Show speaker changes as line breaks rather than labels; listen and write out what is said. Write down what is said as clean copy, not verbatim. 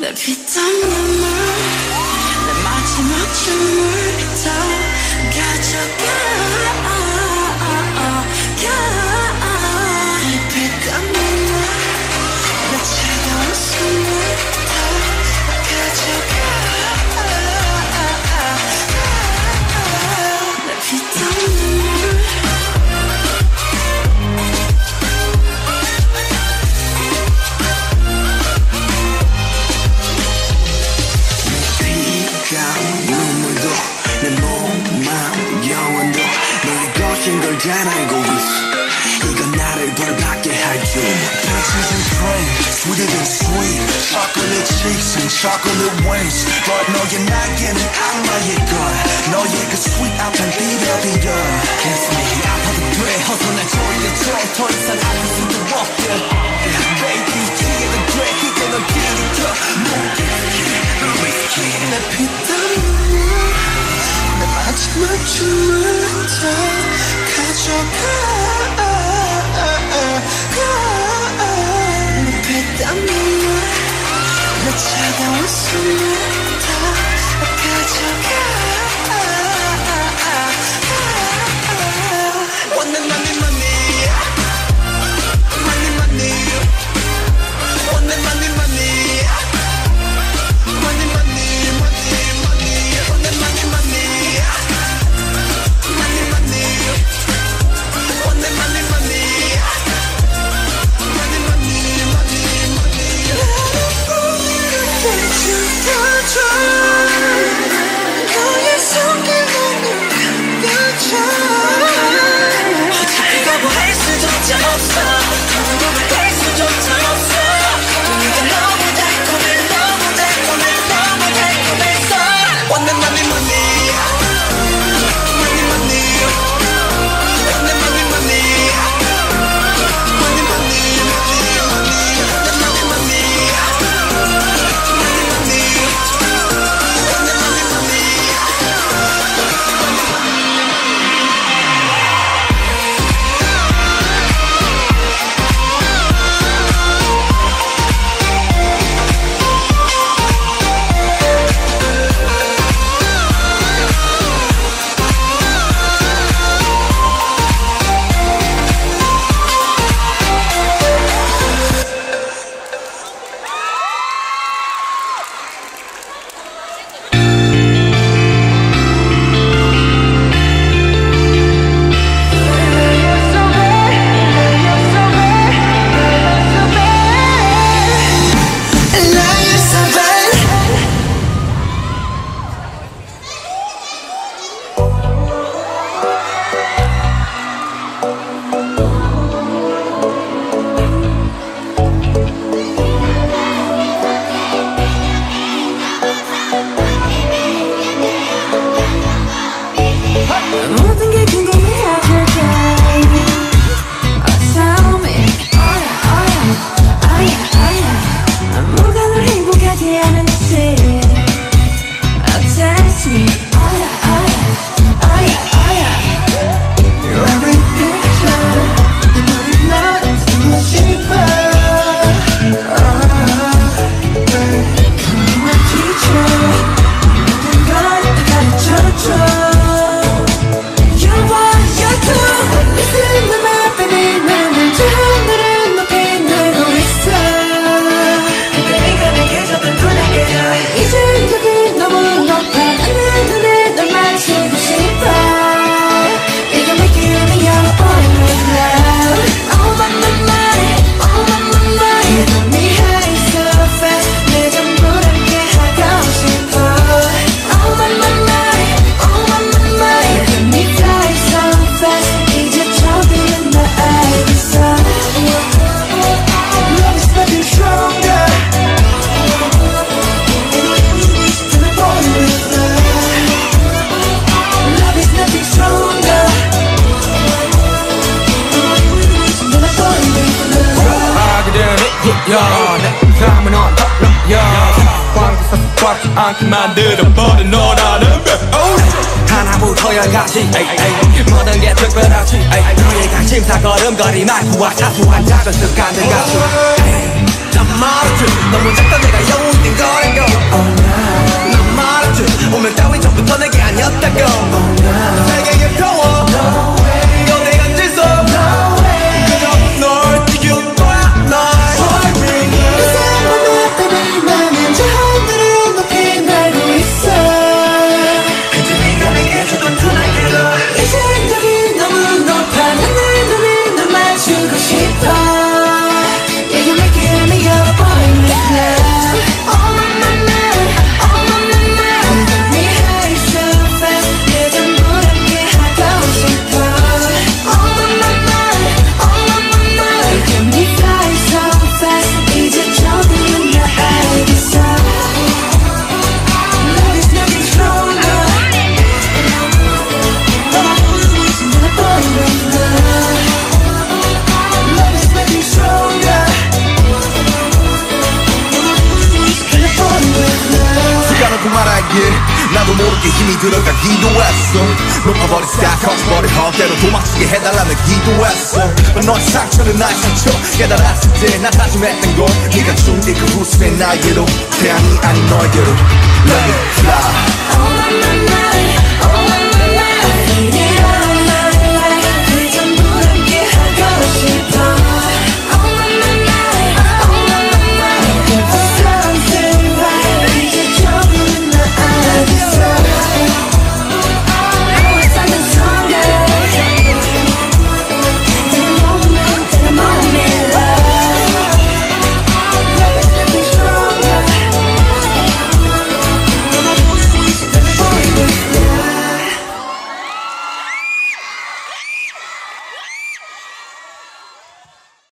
내 피땀 눈물 내 마지막 춤을 다 가져가 내 피땀 눈물 내 차가운 숨을 다 가져가 내 피땀 눈물 눈물도 내 몸, 마음, 영혼도 너의 것인 걸 잘 알고 있어. 이건 나를 벌받게 할 줄. Peaches and cream, sweeter than sweet. Chocolate cheeks and chocolate wings. But 너의 날개는 악마의 걸. 너의 그 sweet 앞엔 비벼비벼. Kiss me, 아파도 돼. 어서 날 졸려줘. 더 이상 아플 수도 없게. Baby, 지게도 돼. 이제 널 들이켜. 내 피땀 눈물 내 마지막 춤을 다 가져가 내 피땀 눈물 내 차가운 숨을 다 가져가 원해 money money money money 원해 money money money money 너의 손길로 눈 감겨줘 어차피 거부할 수조차 없어 거부할 수조차 없어 네가 너무 달콤해 너무 달콤해 너무 달콤해서 원해 money money money money 원해 money money money money 모든 게 궁금해하실 baby Oh tell me 뭐가 널 행복하게 하는지 Oh test me Every picture 너를 나를 쓰고 싶어 Come on teacher 모든 걸 다 가르쳐줘 내 삶은 언덕이야 광기서 꽉지 않게 만들어버린 너라는 백 하나부터 열까지 모든 게 특별하지 너의 관심사 걸음걸이 말투와 사소한 작은 습관들 같이 난 말했지 너무 작다 내가 영웅이 된 거라고 난 말했지 운명 따윈 처음부터 내게 아니었다고 세계의 평화 너 내가 질서 그저 널 지킬 거야 날
그 사람만 때문에 나는 저 하늘을 높이 날고 있어
그저 네가 내게 주던 tun에게로
이 생각이 너무 높아 내 눈에 널 맞추고 싶어 Yeah, you make it me up, boy, me love Oh my mind, oh my mind Get me high so fast 내 전부 함께 하고 싶어 Oh my mind, oh my mind Get me fly so fast 이제 조금은 나 알겠어 Love is nothing stronger 내 boy with love Love is nothing stronger 내 boy with love
까놓고 말하길 나도 모르게 힘이 들어가기도 했어 높아버린 스타 커져버린 헛대로 도망치게 해달라며 기도했어 너의 상처는 나의 상처 깨달았을 때 나 다짐했던 건 네가 준 그 후습의 나에게로 태양이 아닌 너에게로 Let it fly
Oh my mind